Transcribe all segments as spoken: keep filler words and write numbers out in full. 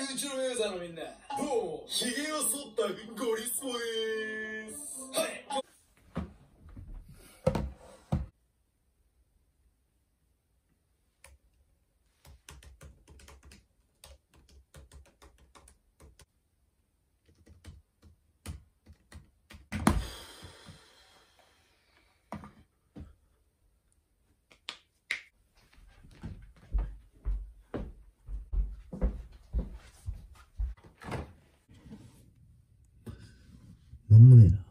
一のユーザーのみんな、どうも、ヒゲを剃ったゴリスポでーす。はい。 なんもねえな。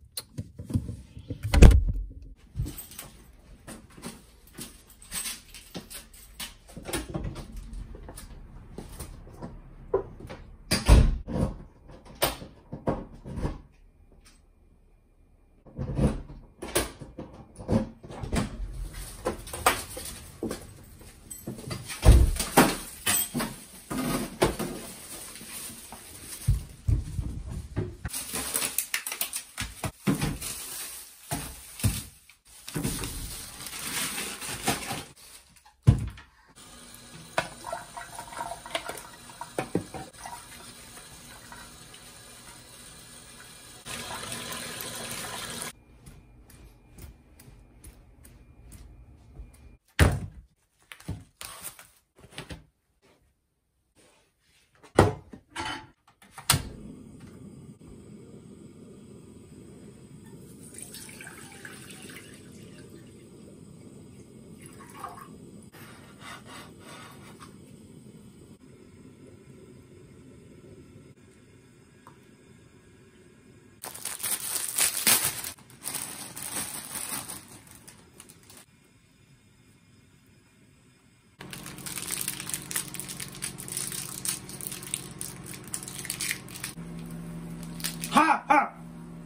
はっはっ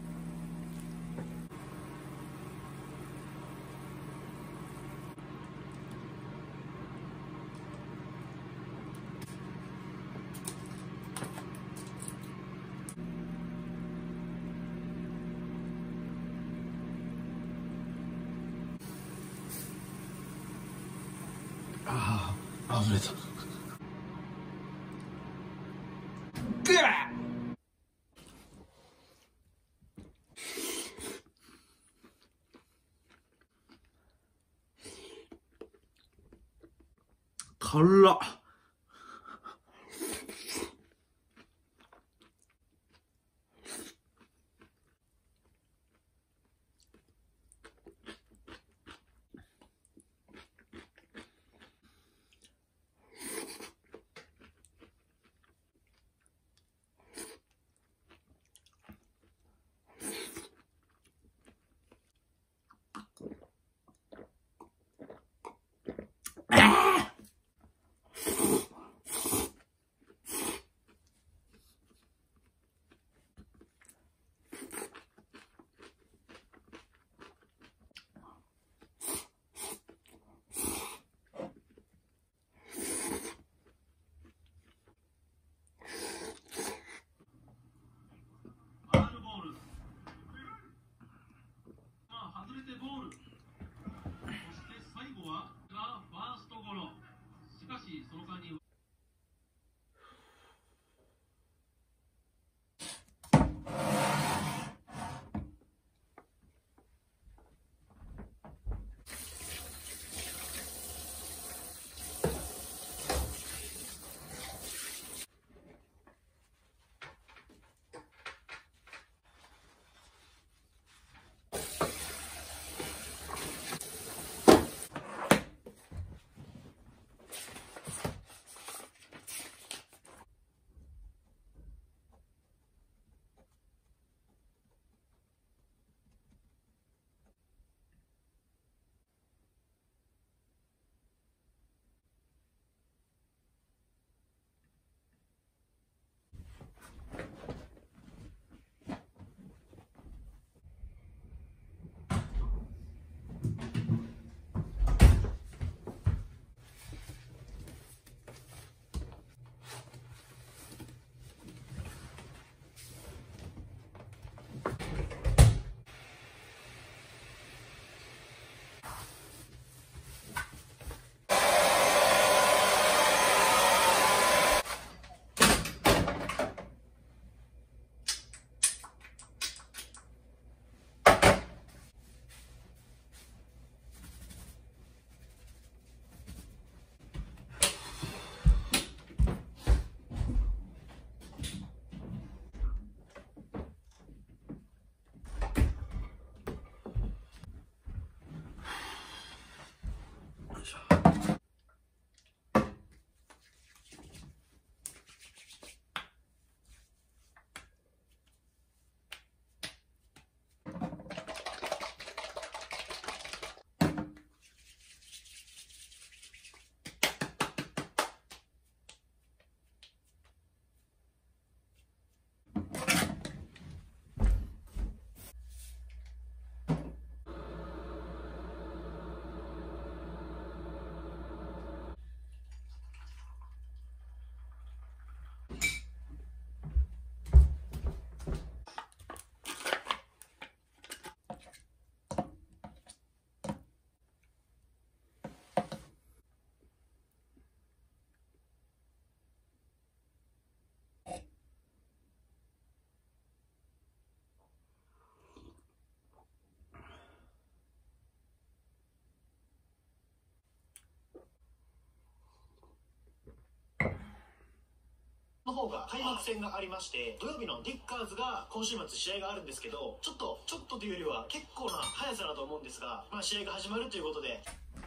ああ、溢れた。 ぐわっ辛っ。 外れてボール。そして最後はファーストゴロ。 方が開幕戦がありまして、土曜日のディッカーズが今週末試合があるんですけど、ちょっとちょっとというよりは結構な速さだと思うんですが、まあ、試合が始まるということで。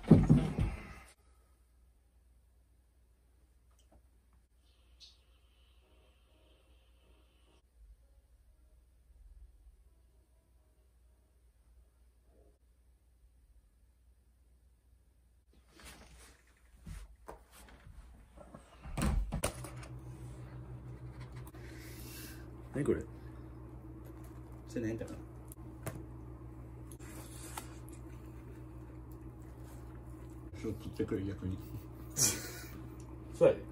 何これ、それ何だかな。ちょっと取ってくれ、逆に。そうやで。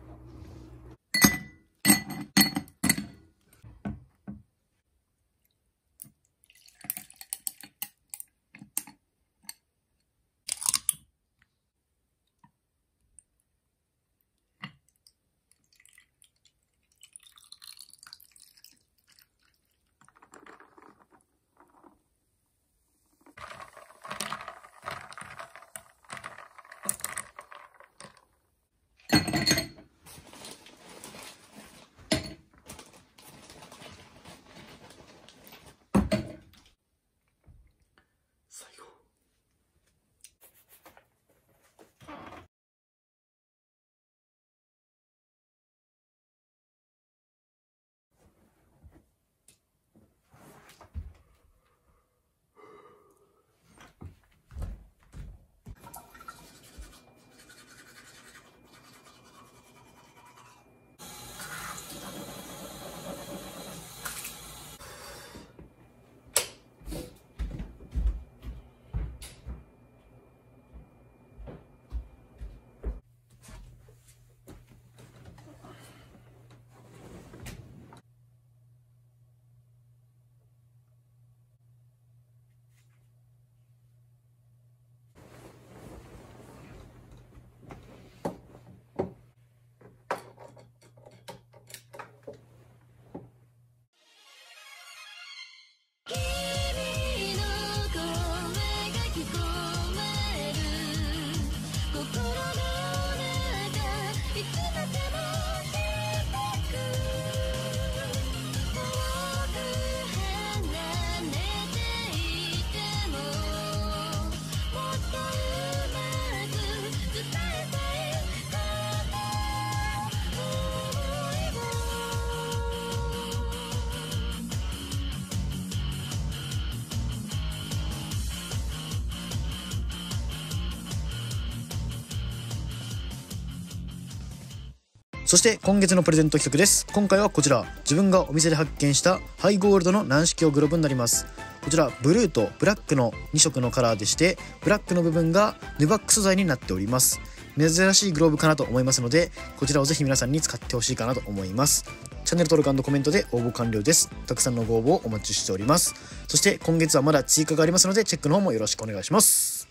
そして今月のプレゼント企画です。今回はこちら、自分がお店で発見したハイゴールドの軟式用グローブになります。こちらブルーとブラックのに色のカラーでして、ブラックの部分がヌバック素材になっております。珍しいグローブかなと思いますので、こちらをぜひ皆さんに使ってほしいかなと思います。チャンネル登録&コメントで応募完了です。たくさんのご応募をお待ちしております。そして今月はまだ追加がありますので、チェックの方もよろしくお願いします。